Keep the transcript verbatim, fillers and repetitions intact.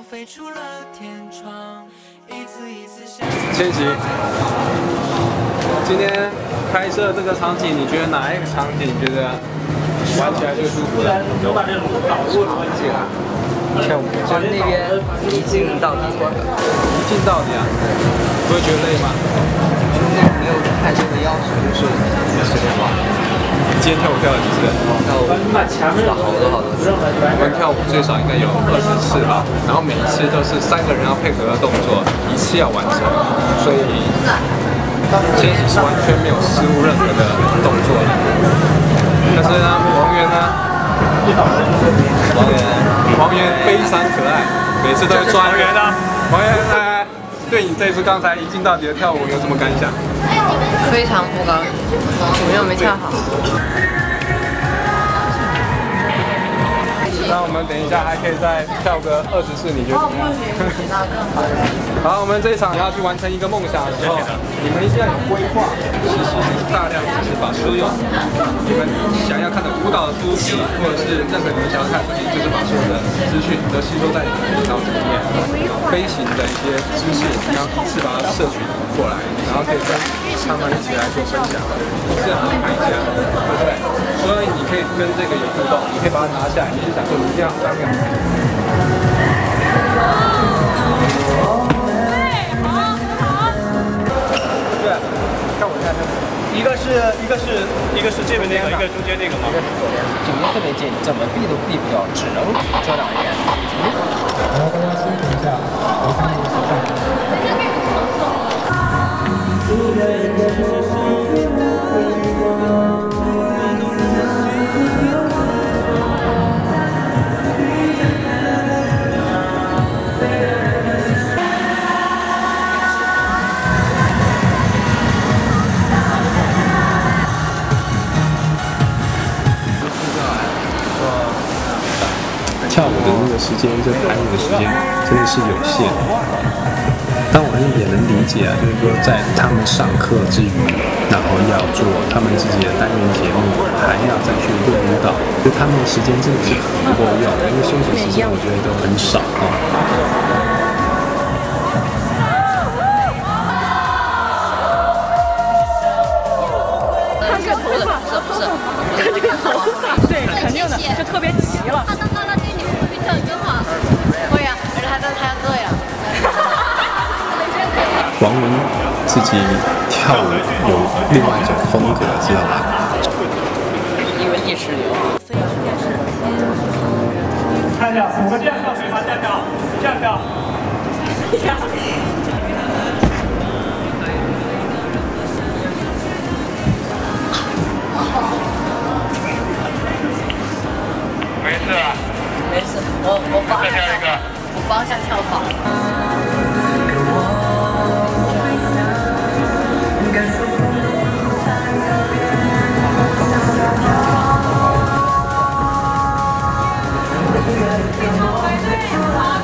千玺，今天拍摄这个场景，你觉得哪一个场景你觉得玩起来最舒服的？有把这种导入的问题啊。跳舞， 就是那边一镜到底那个， 一镜到底啊，不会觉得累吗？ 就是那个没有太多的要求，就是随便玩。 今天跳舞跳了几次？ 跳舞跳好多好多次。 我们跳舞最少应该有二十次吧，然后每一次都是三个人要配合的动作，一次要完成，所以千玺是完全没有失误任何的动作的。但是呢，王源呢？王源，王源非常可爱，每次都会抓。王源呢？王源来，对你这次刚才一镜到底的跳舞有什么感想？ 非常不高兴，因为我没跳好。 那我们等一下还可以再跳个二十次，你觉得怎么样？好，我们这一场要去完成一个梦想的时候，你们一定要有规划，实施大量知识把书用。你们想要看的舞蹈的书籍，或者是任何你们想要看的知识把所有的资讯都吸收在你们的脑子里面。飞行的一些知识，你要一次把它摄取过来，然后可以跟他们一起来做分享，这样很开心，对不对？所以你可以跟这个有互动，你可以把它拿下来，你就想说你这样这样。对，看我看这个， 一个是一个是一个是这边那个，一个中间那个嘛。 一个是左边，九边特别近，怎么避都避不掉，只能遮挡一点。 然后大家休息一下，我看你手上。 跳舞的那个时间，这排舞的时间真的是有限。但我也能理解啊，就是说在他们上课之余，然后要做他们自己的单元节目，还要再去练舞蹈，就他们的时间真的是很不够用，因为休息时间我觉得都很少啊。 看这个头发，不是不是，看这个头发，对，肯定的，就特别齐了。那那那对你会不会跳更好？会呀，而且还在还要这样。 王源自己跳舞有另外一种风格，知道吧？ 因为意识流。 看一下，我们这样跳可以吗？这样跳，这样跳。 没事啊， 没事，我我方向我方向跳反了。 排队，好。